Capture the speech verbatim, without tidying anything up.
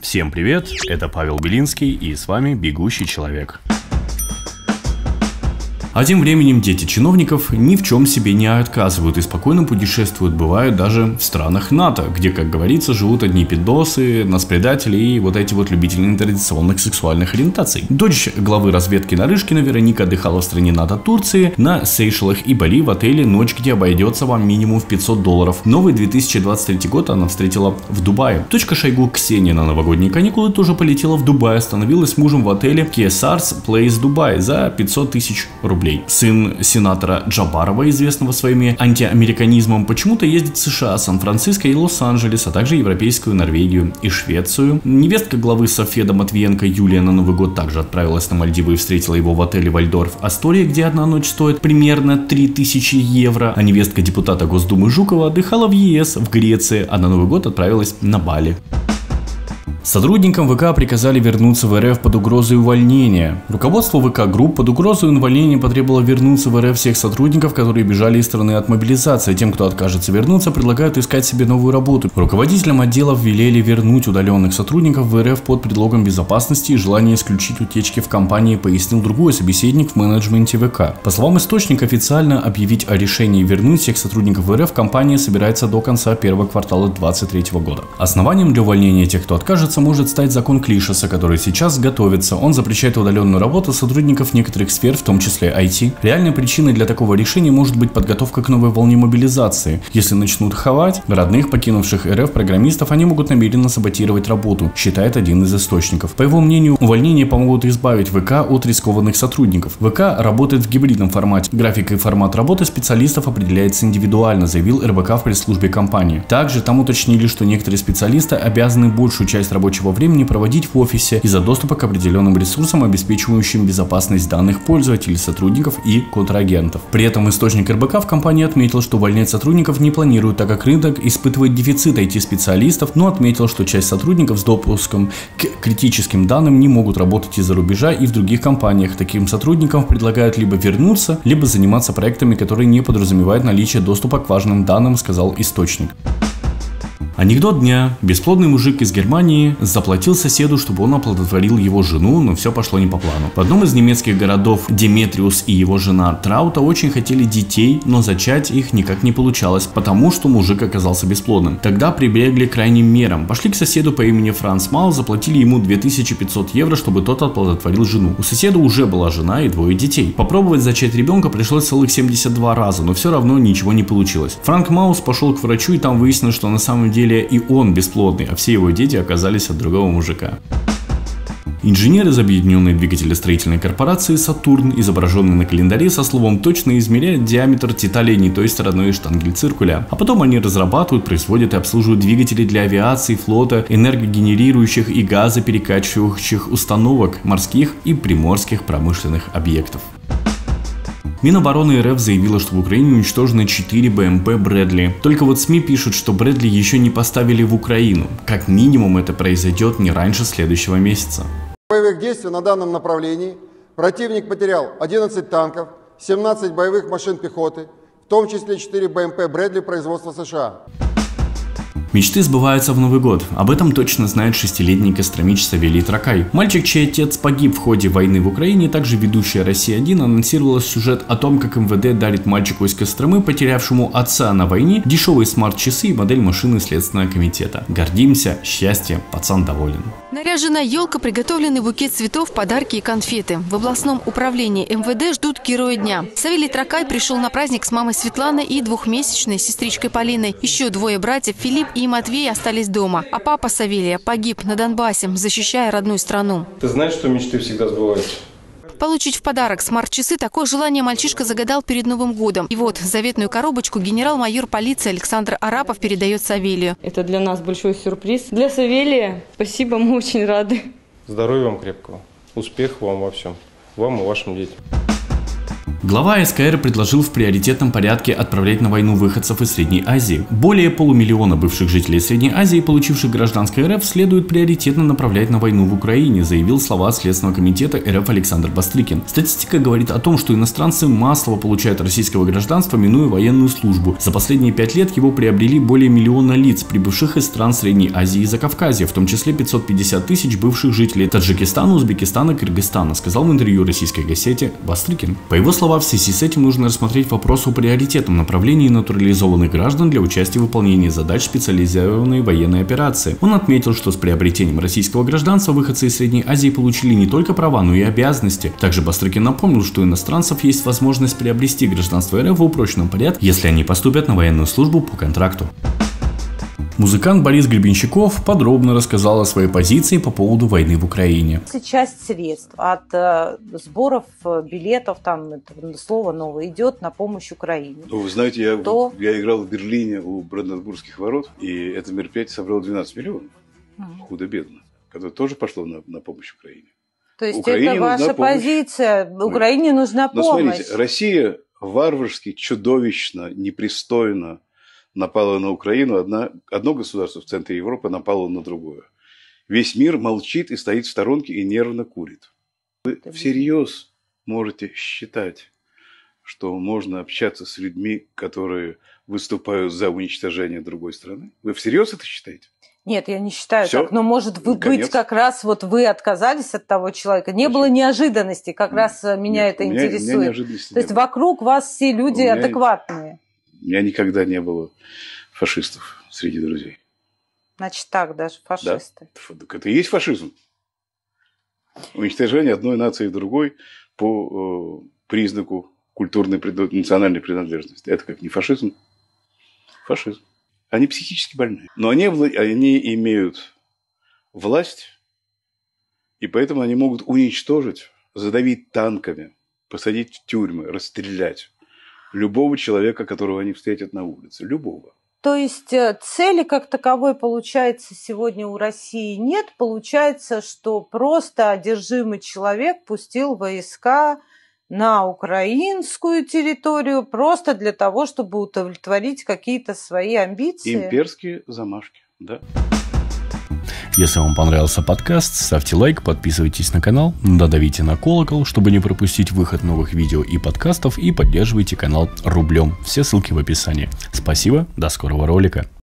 Всем привет, это Павел Белинский и с вами «Бегущий человек». А тем временем дети чиновников ни в чем себе не отказывают и спокойно путешествуют, бывают даже в странах НАТО, где, как говорится, живут одни пидосы, нас-предатели и вот эти вот любители нетрадиционных сексуальных ориентаций. Дочь главы разведки Нарышкина Вероника отдыхала в стране НАТО Турции, на Сейшелах и Бали в отеле «Ночь, где обойдется вам минимум в пятьсот долларов». Новый две тысячи двадцать третий год она встретила в Дубае. Дочка Шойгу Ксения на новогодние каникулы тоже полетела в Дубай, остановилась с мужем в отеле Кесарс Плейс Дубай за пятьсот тысяч рублей. Сын сенатора Джабарова, известного своими антиамериканизмом, почему-то ездит в США, Сан-Франциско и Лос-Анджелес, а также Европейскую Норвегию и Швецию. Невестка главы Софеда Матвиенко Юлия на Новый год также отправилась на Мальдивы и встретила его в отеле Вальдорф Астория, где одна ночь стоит примерно три тысячи евро. А невестка депутата Госдумы Жукова отдыхала в ЕС, в Греции, а на Новый год отправилась на Бали. Сотрудникам ВК приказали вернуться в РФ под угрозой увольнения. Руководство ВК Групп под угрозой увольнения потребовало вернуться в РФ всех сотрудников, которые бежали из страны от мобилизации. Тем, кто откажется вернуться, предлагают искать себе новую работу. Руководителям отделов велели вернуть удаленных сотрудников в РФ под предлогом безопасности и желания исключить утечки в компании, пояснил другой собеседник в менеджменте ВК. По словам источника, официально объявить о решении вернуть всех сотрудников в РФ компания собирается до конца первого квартала две тысячи двадцать третьего года. Основанием для увольнения тех, кто откажется, может стать закон Клишеса, который сейчас готовится. Он запрещает удаленную работу сотрудников некоторых сфер, в том числе ай ти. Реальной причиной для такого решения может быть подготовка к новой волне мобилизации. Если начнут хавать родных, покинувших РФ программистов, они могут намеренно саботировать работу, считает один из источников. По его мнению, увольнения помогут избавить ВК от рискованных сотрудников. ВК работает в гибридном формате. График и формат работы специалистов определяется индивидуально, заявил эр бэ ка в пресс-службе компании. Также там уточнили, что некоторые специалисты обязаны большую часть рабочего времени проводить в офисе из-за доступа к определенным ресурсам, обеспечивающим безопасность данных пользователей, сотрудников и контрагентов. При этом источник эр бэ ка в компании отметил, что увольнять сотрудников не планируют, так как рынок испытывает дефицит ай ти-специалистов, но отметил, что часть сотрудников с допуском к критическим данным не могут работать из-за рубежа и в других компаниях. Таким сотрудникам предлагают либо вернуться, либо заниматься проектами, которые не подразумевают наличие доступа к важным данным, сказал источник. Анекдот дня. Бесплодный мужик из Германии заплатил соседу, чтобы он оплодотворил его жену, но все пошло не по плану. В одном из немецких городов Деметриус и его жена Траута очень хотели детей, но зачать их никак не получалось, потому что мужик оказался бесплодным. Тогда прибегли к крайним мерам. Пошли к соседу по имени Франц Мау, заплатили ему две тысячи пятьсот евро, чтобы тот оплодотворил жену. У соседа уже была жена и двое детей. Попробовать зачать ребенка пришлось целых семьдесят два раза, но все равно ничего не получилось. Франк Маус пошел к врачу, и там выяснилось, что на самом деле и он бесплодный, а все его дети оказались от другого мужика. Инженер из объединенной двигателестроительной корпорации «Сатурн», изображенный на календаре, со словом точно измеряет диаметр титалии той стороной штангель-циркуля. А потом они разрабатывают, производят и обслуживают двигатели для авиации, флота, энергогенерирующих и газоперекачивающих установок, морских и приморских промышленных объектов. Минобороны РФ заявила, что в Украине уничтожено четыре бэ эм пэ Брэдли. Только вот СМИ пишут, что Брэдли еще не поставили в Украину. Как минимум это произойдет не раньше следующего месяца. Боевых действий на данном направлении противник потерял одиннадцать танков, семнадцать боевых машин пехоты, в том числе четыре бэ эм пэ Брэдли производства США. Мечты сбываются в Новый год. Об этом точно знает шестилетний костромич Савелий Тракай. Мальчик, чей отец погиб в ходе войны в Украине, также ведущая Россия один анонсировала сюжет о том, как эм вэ дэ дарит мальчику из Костромы, потерявшему отца на войне, дешевые смарт-часы и модель машины Следственного комитета. Гордимся, счастье, пацан доволен. Наряженная елка, приготовленный букет цветов, подарки и конфеты. В областном управлении эм вэ дэ ждут героя дня. Савелий Тракай пришел на праздник с мамой Светланой и двухмесячной сестричкой Полиной. Еще двое братьев, Филипп и Матвей, остались дома. А папа Савелия погиб на Донбассе, защищая родную страну. Ты знаешь, что мечты всегда сбываются? Получить в подарок смарт-часы – такое желание мальчишка загадал перед Новым годом. И вот заветную коробочку генерал-майор полиции Александр Арапов передает Савелию. Это для нас большой сюрприз. Для Савелия спасибо, мы очень рады. Здоровья вам крепкого, успехов вам во всем, вам и вашим детям. Глава эс ка эр предложил в приоритетном порядке отправлять на войну выходцев из Средней Азии. Более полумиллиона бывших жителей Средней Азии, получивших гражданство эр эф, следует приоритетно направлять на войну в Украине, заявил глава Следственного комитета эр эф Александр Бастрыкин. Статистика говорит о том, что иностранцы массово получают российского гражданства, минуя военную службу. За последние пять лет его приобрели более миллиона лиц, прибывших из стран Средней Азии и Закавказья, в том числе пятьсот пятьдесят тысяч бывших жителей Таджикистана, Узбекистана, Кыргызстана, сказал в интервью российской газете Бастрыкин. По его словам, в связи с этим нужно рассмотреть вопрос о приоритетном направлении натурализованных граждан для участия в выполнении задач специализированной военной операции. Он отметил, что с приобретением российского гражданства выходцы из Средней Азии получили не только права, но и обязанности. Также Бастрыкин напомнил, что у иностранцев есть возможность приобрести гражданство эр эф в упрощенном порядке, если они поступят на военную службу по контракту. Музыкант Борис Гребенщиков подробно рассказал о своей позиции по поводу войны в Украине. Часть средств от э, сборов билетов, там это слово новое, идет на помощь Украине. Ну, вы знаете, я, То... я играл в Берлине у Бранденбургских ворот, и это мероприятие собрало двенадцать миллионов, mm. худо-бедно, которое тоже пошло на, на помощь Украине. То есть Украине это ваша помощь. позиция, Украине Нет. нужна Но помощь. смотрите, Россия варварски, чудовищно, непристойно напала на Украину, одна, одно государство в центре Европы напало на другое. Весь мир молчит и стоит в сторонке и нервно курит. Вы всерьез можете считать, что можно общаться с людьми, которые выступают за уничтожение другой страны? Вы всерьез это считаете? Нет, я не считаю Всё? так. Но может вы, Конец. быть как раз вот вы отказались от того человека. Не было неожиданности, как Нет. раз меня Нет, это у меня, интересует. У меня неожиданности То есть не было. вокруг вас все люди У меня- адекватные. У меня никогда не было фашистов среди друзей. Значит так, даже фашисты. Да? Так это и есть фашизм. Уничтожение одной нации другой по э, признаку культурной, национальной принадлежности. Это как не фашизм? Фашизм. Они психически больны. Но они, они имеют власть, и поэтому они могут уничтожить, задавить танками, посадить в тюрьмы, расстрелять любого человека, которого они встретят на улице. Любого. То есть цели как таковой, получается, сегодня у России нет. Получается, что просто одержимый человек пустил войска на украинскую территорию просто для того, чтобы удовлетворить какие-то свои амбиции. Имперские замашки, да. Если вам понравился подкаст, ставьте лайк, подписывайтесь на канал, додавите на колокол, чтобы не пропустить выход новых видео и подкастов, и поддерживайте канал рублем. Все ссылки в описании. Спасибо, до скорого ролика.